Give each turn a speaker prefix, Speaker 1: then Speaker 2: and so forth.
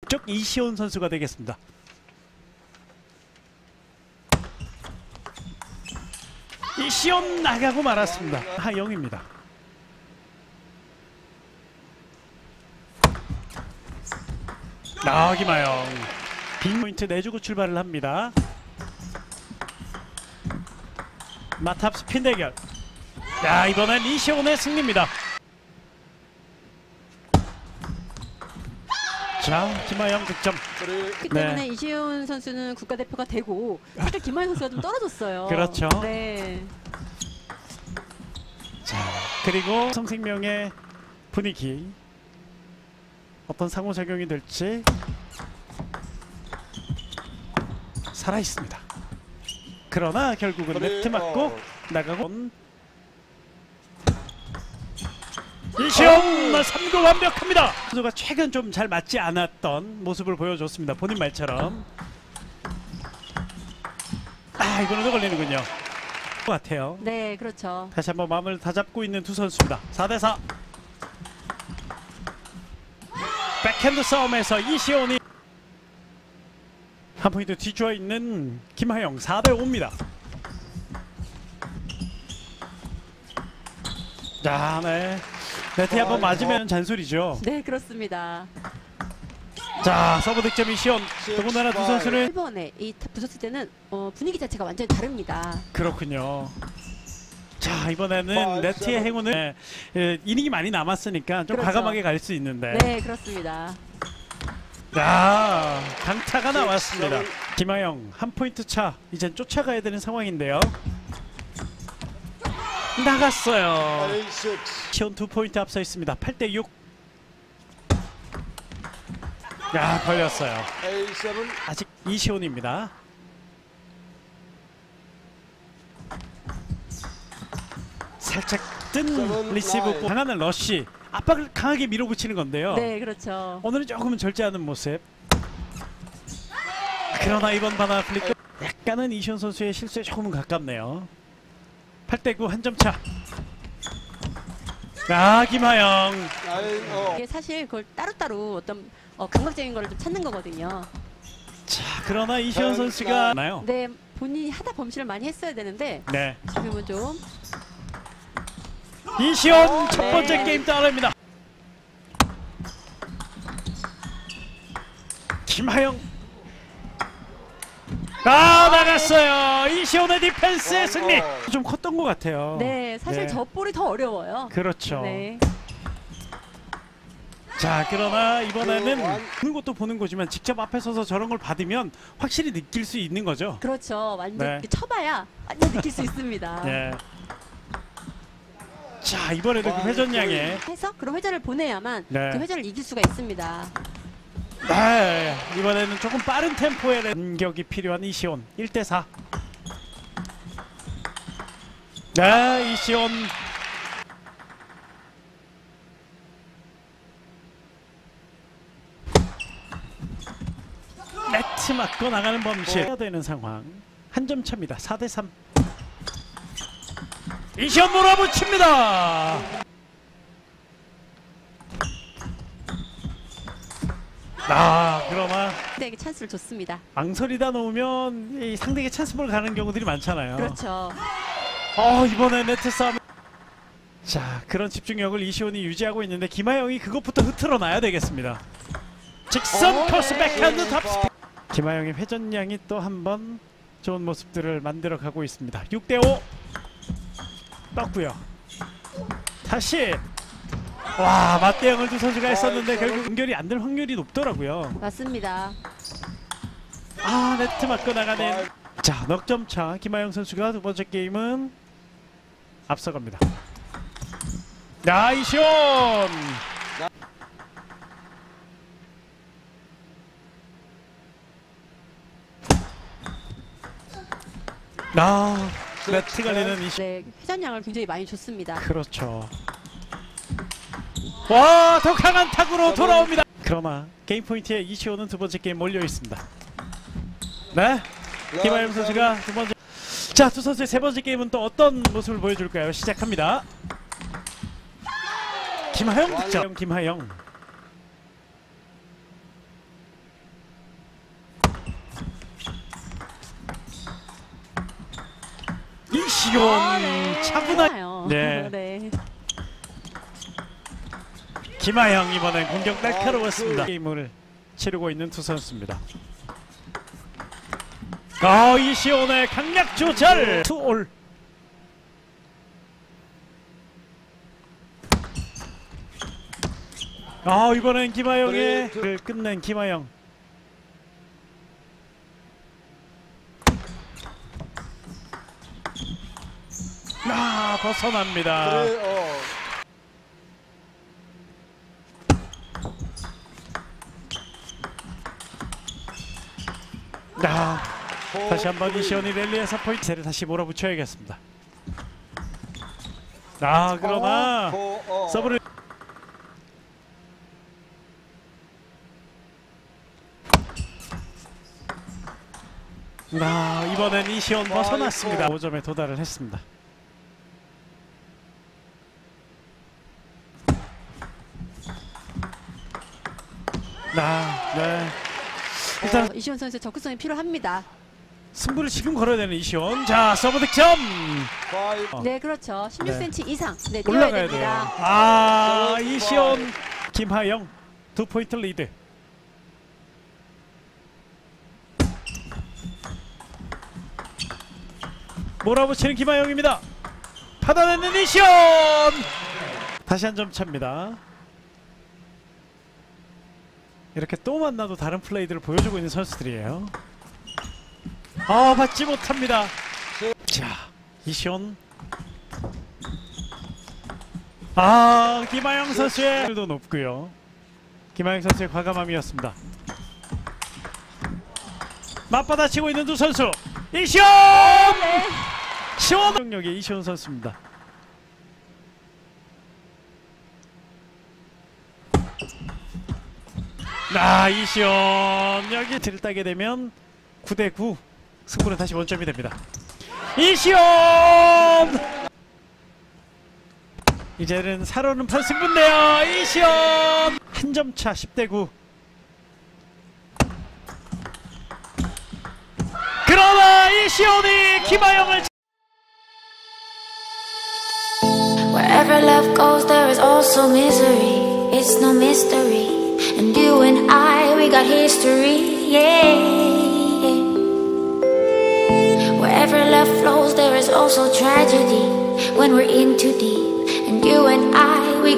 Speaker 1: 쪽 이시온 선수가 되겠습니다. 이시온 나가고 말았습니다. 하영입니다. 김하영 빅포인트 내주고 출발을 합니다. 마탑 스핀 대결. 이번엔 이시온의 승리입니다. 자, 김하영 득점.
Speaker 2: 그렇기 때문에 이시온 선수는 국가대표가 되고 살짝 김하영 선수가 좀 떨어졌어요.
Speaker 1: 그렇죠.
Speaker 2: 네.
Speaker 1: 자, 그리고 삼성생명의 분위기 어떤 상호작용이 될지 살아있습니다. 그러나 결국은 네트 맞고 나가고 이시온 3구 완벽합니다. 선수가 최근 좀 잘 맞지 않았던 모습을 보여줬습니다. 본인 말처럼. 이번에도 걸리는군요. 것 같아요.
Speaker 2: 네, 그렇죠.
Speaker 1: 다시 한번 마음을 다잡고 있는 두 선수입니다. 4대4 백핸드 싸움에서 이시온이 한 포인트 뒤주어 있는 김하영 4대5입니다. 자, 네. 네트에 한번 맞으면 잔소리죠.
Speaker 2: 네, 그렇습니다.
Speaker 1: 자, 서브 득점 이시온. 더군다나 두 선수는
Speaker 2: 1번에 이 붙었을 때는 분위기 자체가 완전히 다릅니다.
Speaker 1: 그렇군요. 자, 이번에는 네트의 행운은 이닝이 많이 남았으니까 좀
Speaker 2: 그렇죠.
Speaker 1: 과감하게 갈 수 있는데.
Speaker 2: 네, 그렇습니다.
Speaker 1: 강타가 나왔습니다. 김하영 한 포인트 차. 이젠 쫓아가야 되는 상황인데요. 나갔어요. 시온 2포인트 앞서 있습니다. 8대6. 걸렸어요. 아직 이시온입니다. 살짝 뜬 리시브 강한 러쉬. 압박을 강하게 밀어붙이는 건데요.
Speaker 2: 네, 그렇죠.
Speaker 1: 오늘은 조금은 절제하는 모습. 그러나 이번 바나 플릭 약간은 이시온 선수의 실수에 조금은 가깝네요. 8대9 한 점 차. 김하영.
Speaker 2: 이게 사실 그걸 따로따로 어떤 감각적인 거를 좀 찾는 거거든요.
Speaker 1: 자, 그러나 이시온 선수가 나요.
Speaker 2: 네, 본인이 하다 범실을 많이 했어야 되는데
Speaker 1: 네.
Speaker 2: 지금은 좀
Speaker 1: 이시온 첫 번째 게임 따냅니다. 김하영. 나갔어요. 이시온의 디펜스의 승리. 좀 컸던 것 같아요.
Speaker 2: 네, 사실 저 볼이 더 어려워요.
Speaker 1: 그렇죠.
Speaker 2: 네.
Speaker 1: 자, 그러나 이번에는 보는 것도 보는 거지만 직접 앞에 서서 저런 걸 받으면 확실히 느낄 수 있는 거죠.
Speaker 2: 그렇죠. 완전 쳐봐야 완전 느낄 수 있습니다.
Speaker 1: 네. 자, 이번에도 그 회전량에
Speaker 2: 해서 그런 회전을 보내야만 그 회전을 이길 수가 있습니다.
Speaker 1: 이번에는 조금 빠른 템포의 공격이 필요한 이시온. 1대4. 이시온. 네트 맞고 나가는 범실. 해야 되는 상황. 한 점 차입니다. 4대3. 이시온 몰아붙입니다. 그러나
Speaker 2: 상대에게 찬스를 줬습니다.
Speaker 1: 망설이다 놓으면 이 상대에게 찬스볼 가는 경우들이 많잖아요.
Speaker 2: 그렇죠.
Speaker 1: 이번에 네트 싸움. 자, 그런 집중력을 이시온이 유지하고 있는데 김하영이 그것부터 흐트러 놔야 되겠습니다. 직선 코스 백핸드 탑스핀. 김하영의 회전량이 또 한 번 좋은 모습들을 만들어가고 있습니다. 6대5 떴고요. 다시 맞대응을 두 선수가 했었는데 결국 연결이 안 될 확률이 높더라고요.
Speaker 2: 맞습니다.
Speaker 1: 네트 맞고 나가는. 자, 넉점 차. 김하영 선수가 두 번째 게임은 앞서갑니다. 이시온. 네트 걸리는 이시온.
Speaker 2: 네, 회전량을 굉장히 많이 줬습니다.
Speaker 1: 그렇죠. 더 강한 타구로 돌아옵니다. 그러나 게임 포인트에 이시온은 두 번째 게임 몰려 있습니다. 네, 김하영 선수가 두 번째. 자, 두 선수의 세 번째 게임은 또 어떤 모습을 보여줄까요? 시작합니다. 김하영 득점. 김하영. 이시온
Speaker 2: 네.
Speaker 1: 차분한. 네.
Speaker 2: 네.
Speaker 1: 김하영 이번엔 공격 날카로웠습니다. 게임을 치르고 있는 두 선수입니다. 이시온의 강약 조절. 투올. 이번엔 김하영의 를 끝낸 김하영. 벗어납니다. 다시 한번 이시온이 랠리에서 포인트를 다시 몰아붙여야겠습니다. 그러나 서브를 이번엔 이시온 벗어났습니다. 5점에 도달을 했습니다. 네. 일단
Speaker 2: 이시온 선수 적극성이 필요합니다.
Speaker 1: 승부를 지금 걸어야 되는 이시온. 자, 서브 득점.
Speaker 2: 네, 그렇죠. 16cm 이상 뛰어야
Speaker 1: 올라가야
Speaker 2: 됩니다.
Speaker 1: 돼요. 이시온, 김하영 2포인트 리드. 몰아붙이는 김하영입니다. 받아내는 이시온. 다시 한 점 차입니다. 이렇게 또 만나도 다른 플레이들을 보여주고 있는 선수들이에요. 받지 못합니다. 자, 이시온. 김하영 선수의 도 높고요. 김하영 선수의 과감함이었습니다. 맞받아치고 있는 두 선수. 이시온! 시원 능력의 이시온 선수입니다. 이시온 여기 딜을 따게 되면 9대9 승부는 다시 원점이 됩니다. 이시온! 이제는 살아오는 판승부인데요. 이시온! 한 점차 10대9. 그러나 이시온이 김하영을
Speaker 3: Wherever love goes, there is also misery. It's no mystery. And you and I, we got history, yeah. Wherever love flows, there is also tragedy. When we're in too deep, and you and I,